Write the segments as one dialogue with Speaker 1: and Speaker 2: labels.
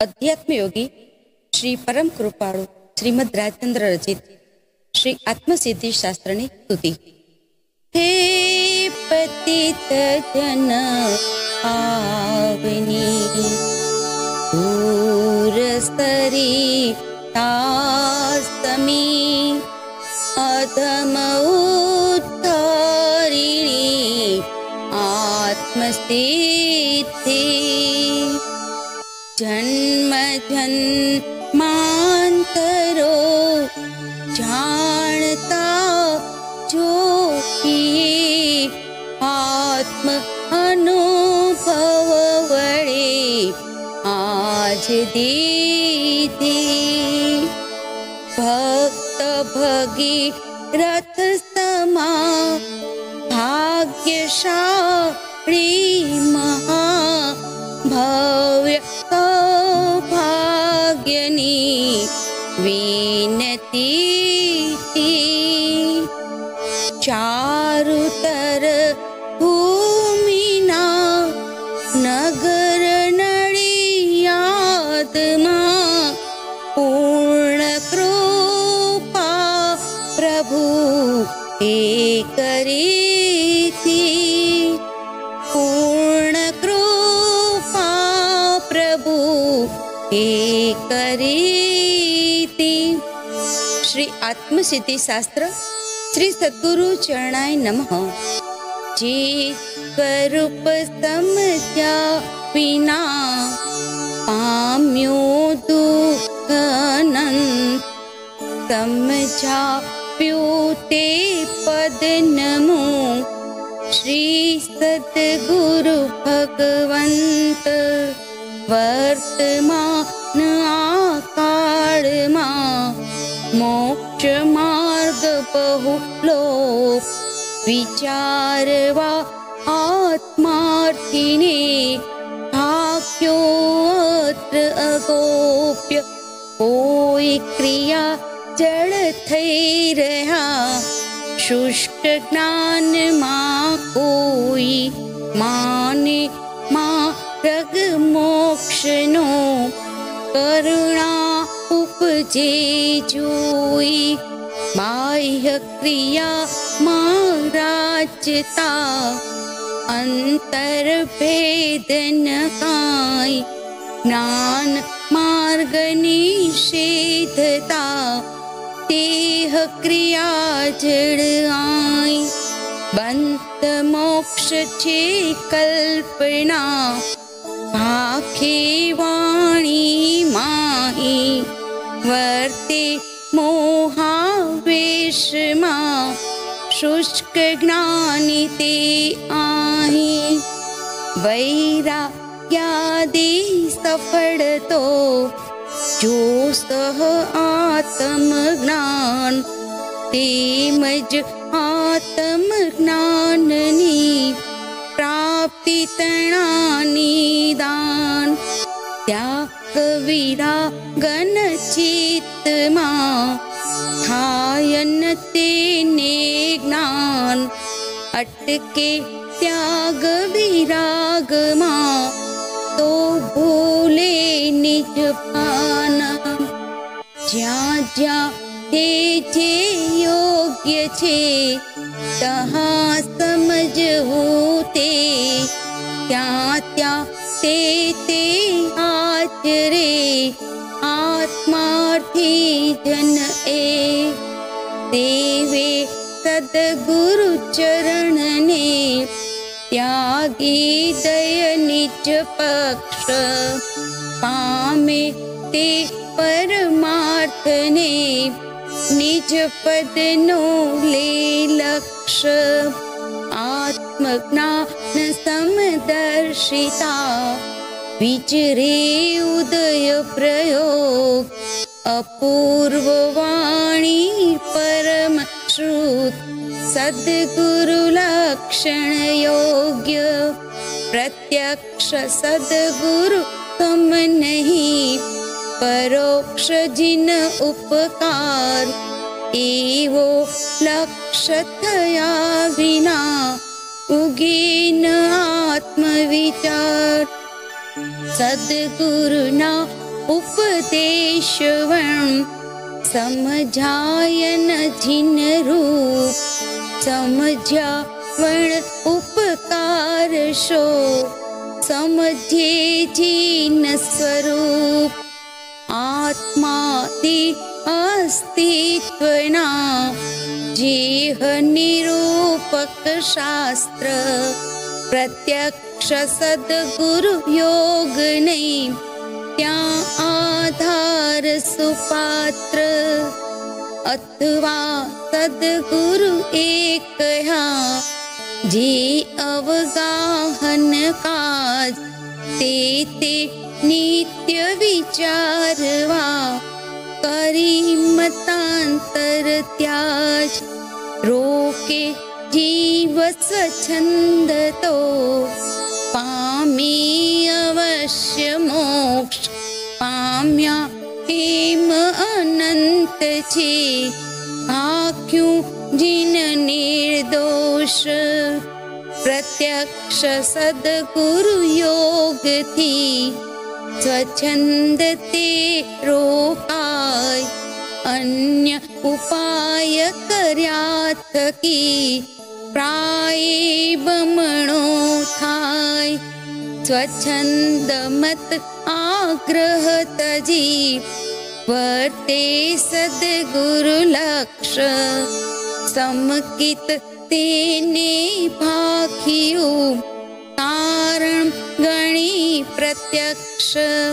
Speaker 1: अध्यात्म योगी श्री परम कृपाळु श्रीमद राजचंद्र रचित श्री आत्मसिद्धि शास्त्र की स्तुति। हे पतित जन पावनी दूर सरी तासमी अधम उद्धारिणी आत्मसिद्धि जन्म जन्मांतरो जानता जो किए आत्म अनुभव वड़े आज दीदी भक्त भगीरथ समा भाग्यशाली महा भव्य सौभाग्यनी विनती चारुतर भूमिना नगर नडियादमा पूर्ण कृपा प्रभु करी थी। पूर्ण कृपा प्रभु करी थी। श्री आत्मसिद्धि शास्त्र श्री सद्गुरु चरणाय नमः। जे स्वरूप समझा विना पाम्यो दुख अनंत समझा प्योते पद नमो श्री सद्गुरु भगवंत वर्तमान आकाल मा मोक्ष मार्ग बहुलो विचारवा आत्मार्थिने भाग्यो अत्र अगोप्य कोई क्रिया जड़ थई रहा शुष्क ज्ञान मां कोई माने मार्ग मोक्ष नो करुणा उपजे जोई बाह्य क्रिया महाराजता अंतर भेद न काई ज्ञान मार्ग निषेधता देह क्रिया जड़ आई बंत मोक्ष छे कल्पना भाखे वाणी माही वर्ते मोहावेश मा शुष्क ज्ञानी ते आही वैराग्यादि सफल तो जो सह आत्म ज्ञान तेमज आत्म ज्ञाननी प्राप्ति तणानी दान त्याग विरागन चित्त मा थायन तेने ज्ञान अटके त्याग विराग मा तो भूले निज पाना ज्या ज्या ते जे योग्य छे तहा समझवू ते त्या त्या ते आचरे आत्मार्थी जन ए देवे सद्गुरु चरण ने त्यागी दय निज पक्ष पामे ते परमार्थ ने निज पद नो ले लक्ष्य आत्मज्ञान समदर्शिता विचरे उदय प्रयोग अपूर्व वाणी परम श्रुत सद्गुरु लक्षण योग्य प्रत्यक्ष सद्गुरु कम नहीं परोक्ष जिन उपकार एवो लक्ष्य थया विना उगीन आत्मविचार सद्गुरुना उपदेशवण समझायन जिन रूप समझावण उपकार शो समझे जिन स्वरूप आत्मादि अस्तित्वना जेह निरूपक शास्त्र प्रत्यक्ष सद्गुरु योग नहीं त्या आधार सुपात्र अथवा सद्गुरु एक जे अवगाहन काज ते नित्य विचारवा करी मतांतर त्याज रोके जीव स्वच्छंद तो पामी अवश्य मोक्ष पाम्या हेम अनंत छे आख्यूं जिन निर्दोष प्रत्यक्ष सद्गुरु योग थी स्वच्छंद ते रोकाय अन्य उपाय कर्या थकी प्राय बमणो थाय स्वच्छंद मत आग्रह तजी वर्ते सद्गुरु लक्ष्य समकित तेने भाख्यु कारण गणी प्रत्यक्ष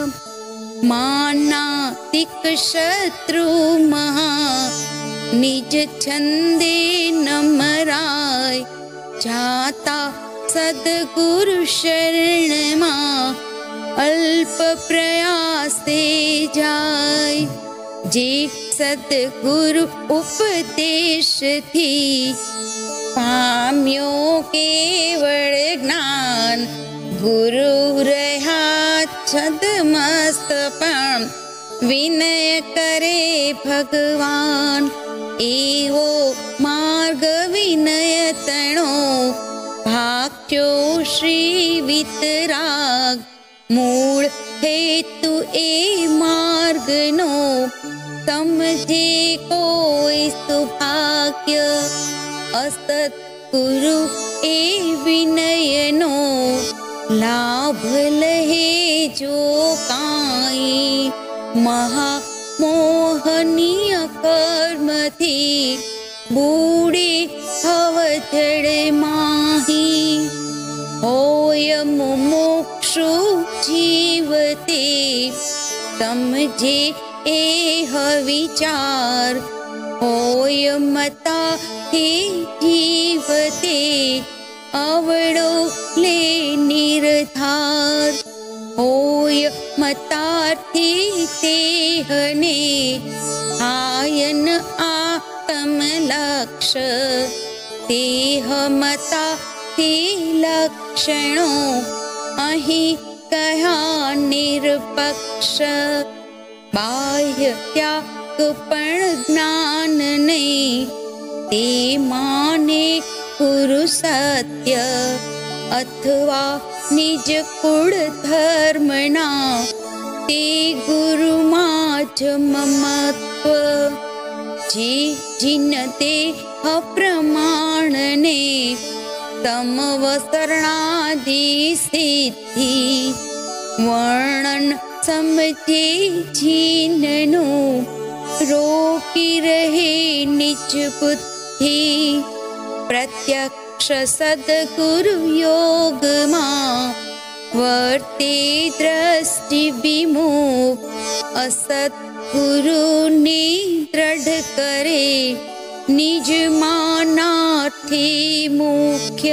Speaker 1: मानातिक शत्रु महा निज छंदे नमराय जाता सद्गुरु शरण मा अल्प प्रयासे जाय जे सद्गुरु उपदेश थी पाम्यो केवल ज्ञान गुरु रहा छदमस्तपण विनय करे भगवान एवो मार्ग विनय तणो भाग्यो श्री वितराग मूल हेतु ए मार्ग नो समझे कोई सुभाग्य असत गुरु ए विनय नो लाभ लहे जो काई महा मोहनीय कर्म थी बूढ़े अवजड़ माही होय मुमुक्षु जीवते समझे एह विचार होय मता हे जीवते अवड़ो ले निर्धार होय मतार्थी तेहने आयन आत्म लक्ष्य तेह मता ते लक्षणो अहि कहा निरपक्ष बाह्य त्यागपण ज्ञान नहीं ते माने गुरु सत्य अथवा निज कुल धर्मना ते गुरु माज ममत्व जे जिन ते अप्रमाण ने समवसरणादि सिद्धि वर्णन समझे जिननु रोकी रहे निज बुद्धि प्रत्यक्ष सद्गुरु योग मां वर्ते दृष्टि विमुख असत गुरु ने दृढ़ करे निज मानार्थी मुख्य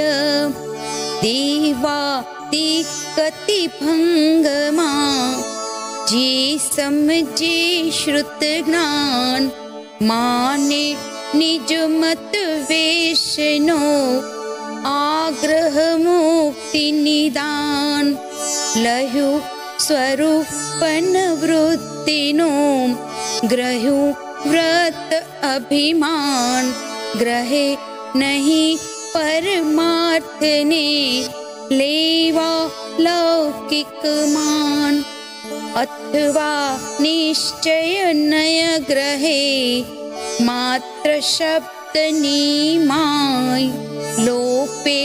Speaker 1: देवाति कति भंग मां जे समझे श्रुत ज्ञान माने निज मत वेशनो आग्रह मुक्ति निदान लहु स्वरूपन वृत्तिनो ग्रहु व्रत अभिमान ग्रहे नहीं परमार्थ ने लेवा लौकिक मान अथवा निश्चय नय ग्रहे मात्र शब्दनी माय लोपे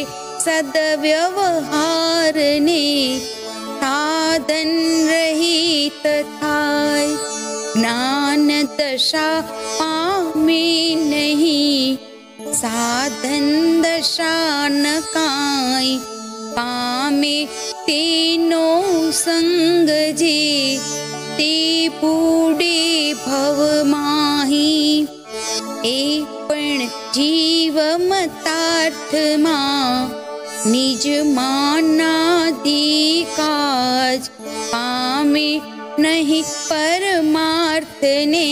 Speaker 1: सदव्यवहारने साधन रहित थाय ज्ञान दशा पामे नहीं साधन दशा न काई पामे तेनो संग जे ते बूढ़े भव माही ए पण जीव मतार्थमा निज मानाधिकाज पामे नहीं परमार्थ ने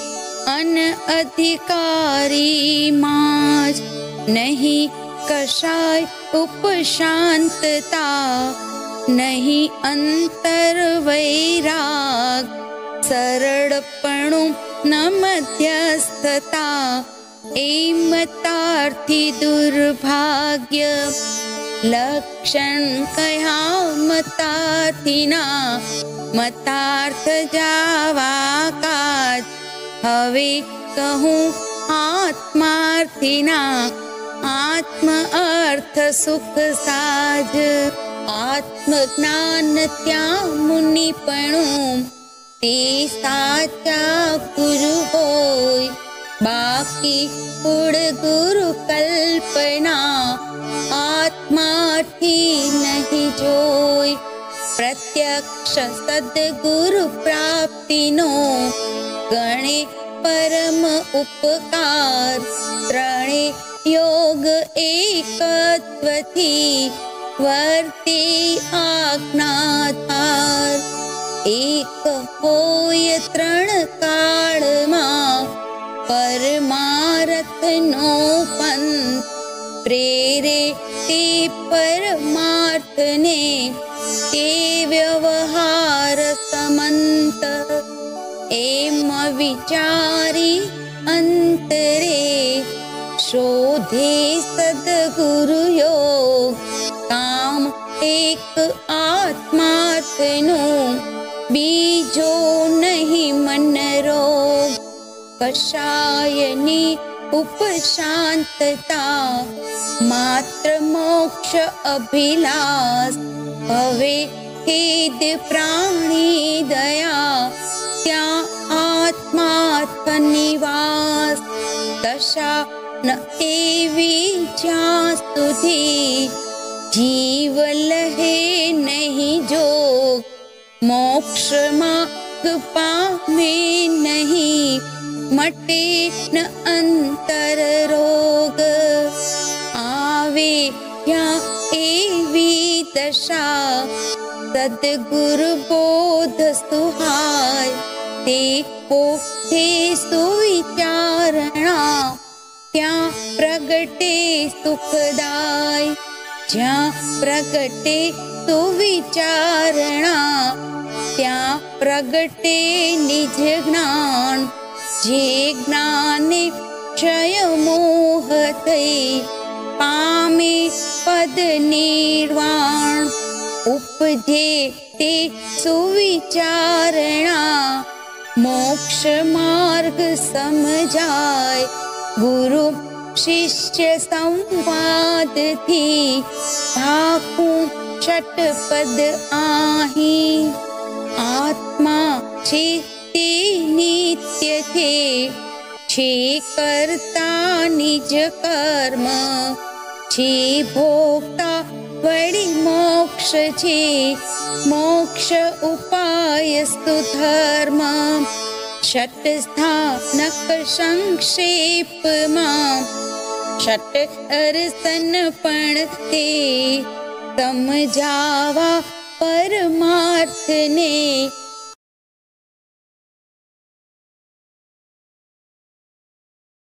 Speaker 1: अनअधिकारी माज नहीं कशाय उपशांतता नहीं अंतर वैराग सरड़पणु न मध्यस्थता एमतार्थी दुर्भाग्य लक्षण कया मतार्थीना मतार्थ जावा काज हवे कहूँ आत्मार्थीना आत्म अर्थ सुख साज आत्मज्ञान त्या मुनिपणु ते साचा गुरु होय बाकी कुड़ गुरु कल्पना आत्मार्थी नहीं जोय प्रत्यक्ष सद्गुरु प्राप्तिनो गणे परम उपकार त्रणे योग एकत्वथी वर्ते आज्ञाधार एक होय त्रण काळमा परमारथ नो पंथ प्रेरे ते परमार्थ ने ते व्यवहार समंत एम विचारी अंतरे शोधे सद्गुरु योग काम एक आत्मार्थनो बीजो नहीं मन रोग कषायनी उपशांतता मात्र मोक्ष अभिलाष भवे खेद प्राणी दया त्या आत्मार्थ निवास दशा न एवी ज्यां सुधी जीव लहे नहीं जोग मोक्ष मार्ग पामे नहीं मटे न अंतर रोग आवे या एवी दशा सद्गुरु बोध सुहाय ते पोथे सुविचारणा त्या प्रगटे सुखदाय ज्या प्रगटे सुविचारणा त्या प्रगटे निज ज्ञान जे ज्ञाने क्षय मोह थई पामे पद निर्वाण उपजे ते सुविचारणा मोक्ष मार्ग समजाय गुरु शिष्य संवाद थी भाकू छटपद आही आत्मा छे ते नित्य थे छे करता निज कर्म छे भोक्ता वड़ी मोक्ष छे मोक्ष उपाय सुधर्म षट स्थानक संक्षेप मां षट अरसन पण ते समझावा परमार्थ ने